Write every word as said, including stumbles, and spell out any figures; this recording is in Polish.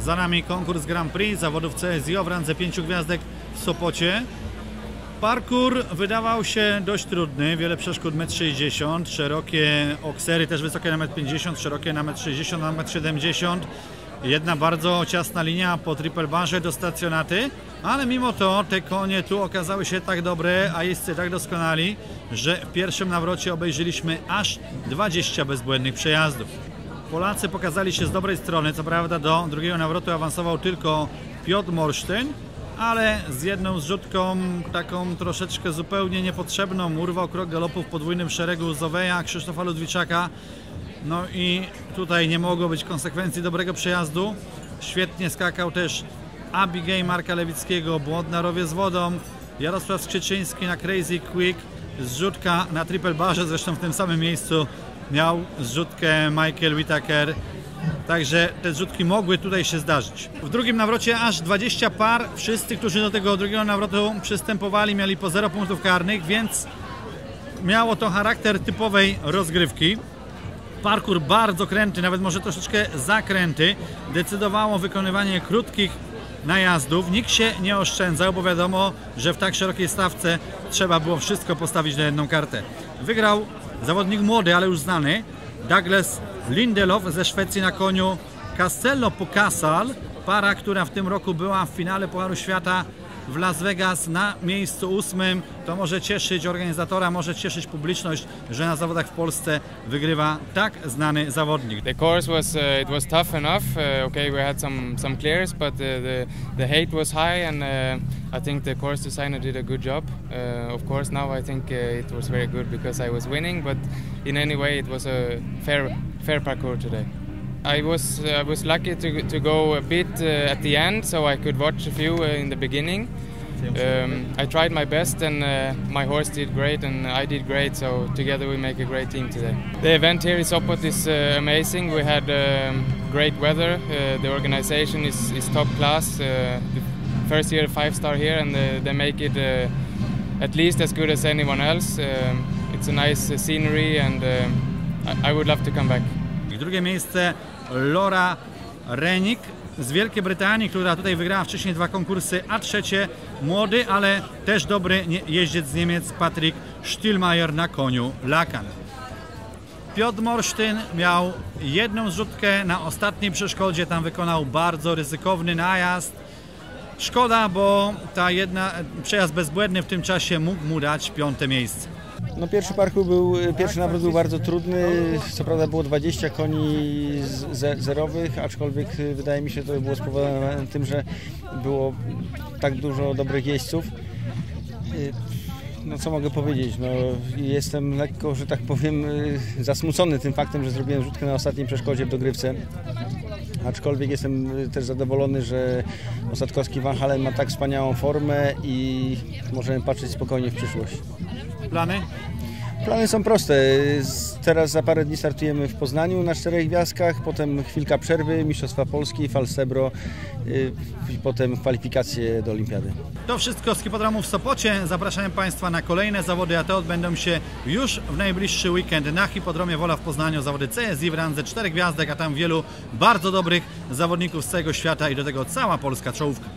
Za nami konkurs Grand Prix zawodów C S I O w randze pięciu gwiazdek w Sopocie. Parkour wydawał się dość trudny, wiele przeszkód metr sześćdziesiąt, szerokie oksery też wysokie na metr pięćdziesiąt, szerokie na metr sześćdziesiąt, na metr siedemdziesiąt. Jedna bardzo ciasna linia po triple barze do stacjonaty, ale mimo to te konie tu okazały się tak dobre, a jeźdźcy tak doskonali, że w pierwszym nawrocie obejrzeliśmy aż dwadzieścia bezbłędnych przejazdów. Polacy pokazali się z dobrej strony, co prawda do drugiego nawrotu awansował tylko Piotr Morsztyn, ale z jedną zrzutką taką troszeczkę zupełnie niepotrzebną urwał krok galopu w podwójnym szeregu Zoweja, Krzysztofa Ludwiczaka. No i tutaj nie mogło być konsekwencji dobrego przejazdu. Świetnie skakał też Abigail Marka Lewickiego, błąd rowie z wodą, Jarosław Skrzyczyński na Crazy Quick, zrzutka na triple barze, zresztą w tym samym miejscu miał zrzutkę Michael Whittaker. Także te zrzutki mogły tutaj się zdarzyć. W drugim nawrocie aż dwadzieścia par. Wszyscy, którzy do tego drugiego nawrotu przystępowali, mieli po zero punktów karnych, więc miało to charakter typowej rozgrywki. Parkour bardzo kręty, nawet może troszeczkę zakręty. Decydowało wykonywanie krótkich najazdów. Nikt się nie oszczędzał, bo wiadomo, że w tak szerokiej stawce trzeba było wszystko postawić na jedną kartę. Wygrał zawodnik młody, ale już znany, Douglas Lindelof ze Szwecji na koniu Castello Pokasal, para, która w tym roku była w finale Pucharu Świata w Las Vegas na miejscu ósmym. To może cieszyć organizatora, może cieszyć publiczność, że na zawodach w Polsce wygrywa tak znany zawodnik. The course was uh, it was tough enough. Uh, okay, we had some some clears, but uh, the the hate was high, and uh, I think the course designer did a good job. Uh, of course, now I think uh, it was very good because I was winning, but in any way it was a fair fair parkour today. I was I was lucky to to go a bit uh, at the end, so I could watch a few uh, in the beginning. Um, I tried my best, and uh, my horse did great, and I did great. So together we make a great team today. The event here in Sopot is uh, amazing. We had um, great weather. Uh, the organization is is top class. Uh, the first year five star here, and uh, they make it uh, at least as good as anyone else. Um, it's a nice uh, scenery, and uh, I, I would love to come back. Drugie miejsce Laura Rennick z Wielkiej Brytanii, która tutaj wygrała wcześniej dwa konkursy, a trzecie młody, ale też dobry jeździec z Niemiec Patrick Stillmeier na koniu Lakan. Piotr Morsztyn miał jedną zrzutkę na ostatniej przeszkodzie, tam wykonał bardzo ryzykowny najazd. Szkoda, bo ta jedna przejazd bezbłędny w tym czasie mógł mu dać piąte miejsce. No pierwszy parkour był, pierwszy nawrót był bardzo trudny, co prawda było dwadzieścia koni z, zerowych, aczkolwiek wydaje mi się, że to było spowodowane tym, że było tak dużo dobrych jeźdźców. No co mogę powiedzieć, no jestem lekko, że tak powiem, zasmucony tym faktem, że zrobiłem rzutkę na ostatniej przeszkodzie w dogrywce. Aczkolwiek jestem też zadowolony, że Osadkowski Van Halen ma tak wspaniałą formę i możemy patrzeć spokojnie w przyszłość. Plany? Plany są proste. Teraz za parę dni startujemy w Poznaniu na czterech gwiazdkach, potem chwilka przerwy, Mistrzostwa Polski, Falsebro i potem kwalifikacje do Olimpiady. To wszystko z hipodromu w Sopocie. Zapraszam Państwa na kolejne zawody, a te odbędą się już w najbliższy weekend na hipodromie Wola w Poznaniu. Zawody C S I w randze czterech gwiazdek, a tam wielu bardzo dobrych zawodników z całego świata i do tego cała polska czołówka.